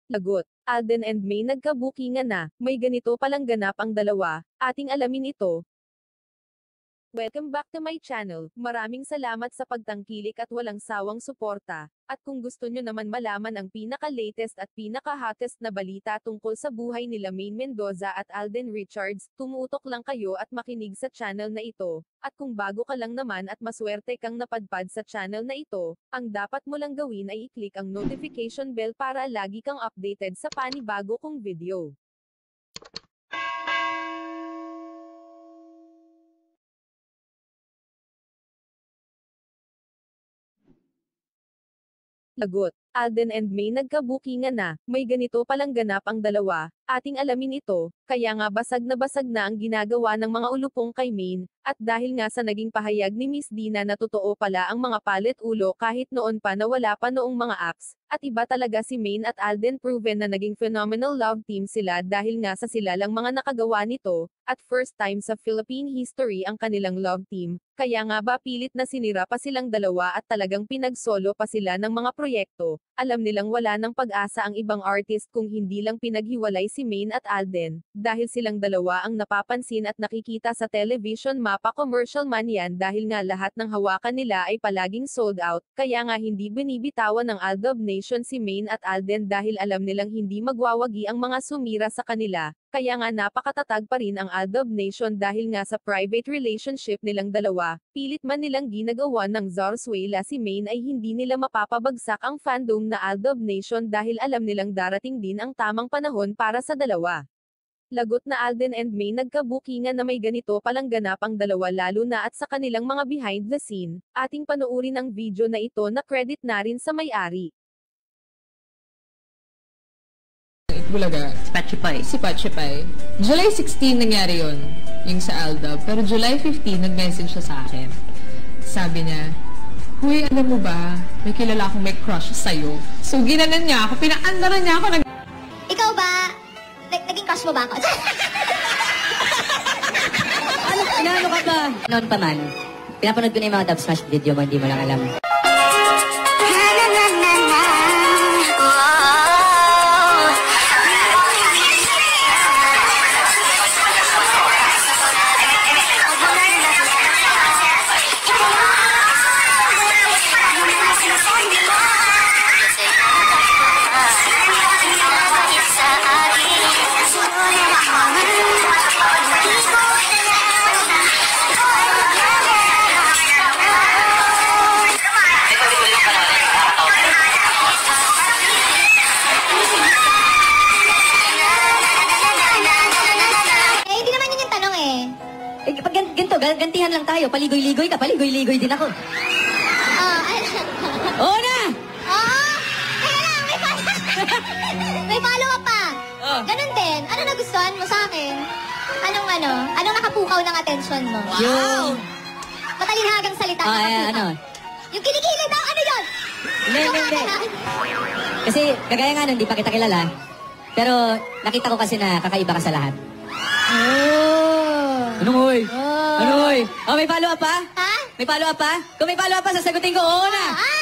Lagot. Alden and May nagkabukingan na, may ganito palang ganap ang dalawa, ating alamin ito. Welcome back to my channel, maraming salamat sa pagtangkilik at walang sawang suporta, at kung gusto nyo naman malaman ang pinaka-latest at pinaka-hottest na balita tungkol sa buhay nila Maine Mendoza at Alden Richards, tumutok lang kayo at makinig sa channel na ito, at kung bago ka lang naman at maswerte kang napadpad sa channel na ito, ang dapat mo lang gawin ay i-click ang notification bell para lagi kang updated sa panibago kong video. Lagot. Alden and May nagkabukingan na, may ganito palang ganap ang dalawa, ating alamin ito, kaya nga basag na ang ginagawa ng mga ulupong kay Maine, at dahil nga sa naging pahayag ni Miss Dina na totoo pala ang mga palit ulo kahit noon pa na wala pa noong mga apps, at iba talaga si Maine at Alden, proven na naging phenomenal love team sila dahil nga sa sila lang mga nakagawa nito, at first time sa Philippine history ang kanilang love team, kaya nga ba pilit na sinira pa silang dalawa at talagang pinagsolo pa sila ng mga proyekto. Alam nilang wala ng pag-asa ang ibang artist kung hindi lang pinaghiwalay si Maine at Alden, dahil silang dalawa ang napapansin at nakikita sa television mapa commercial man yan dahil nga lahat ng hawakan nila ay palaging sold out, kaya nga hindi binibitawan ng Aldab Nation si Maine at Alden dahil alam nilang hindi magwawagi ang mga sumira sa kanila. Kaya nga napakatatag pa rin ang Aldab Nation dahil nga sa private relationship nilang dalawa, pilit man nilang ginagawa ng zarsuela si Maine ay hindi nila mapapabagsak ang fandom na Aldab Nation dahil alam nilang darating din ang tamang panahon para sa dalawa. Lagot na Alden and May nagkabukingan na may ganito palang ganap ang dalawa lalo na at sa kanilang mga behind the scene, ating panoorin ang video na ito na credit na rin sa may-ari. Bulaga. Patchipay. Si Patchipay. July 16 nangyari yun, yung sa Aldab. Pero July 15, nag-message siya sa akin. Sabi niya, "Huy, alam mo ba, may kilala akong may crush sa'yo." So, ginanan niya ako, pinaandaran niya ako. Ikaw ba? Naging crush mo ba ako? Ano ka ba? Noon pa man, pinapanood ko na yung mga Dub Smash video mo, hindi mo lang alam. Gantihan lang tayo. Paligoy-ligoy ka, paligoy-ligoy din ako. Oo na! Oo! Teka lang, may follow-up pa. Ganun din. Ano nagustuhan mo sa akin? Anong nakapukaw ng attention mo? Wow! Yung... Matalinghagang salita nakapukaw. Ano? Yung kilikili daw, ano yun? Hindi. Kasi, kagaya nga nun, di pa kita kilala. Pero, nakita ko kasi na kakaiba ka sa lahat. Anong hoy? Ano hoy? Oh, may follow-up pa? Ha? May follow-up pa? Kung may follow-up pa, sasagutin ko, oo na!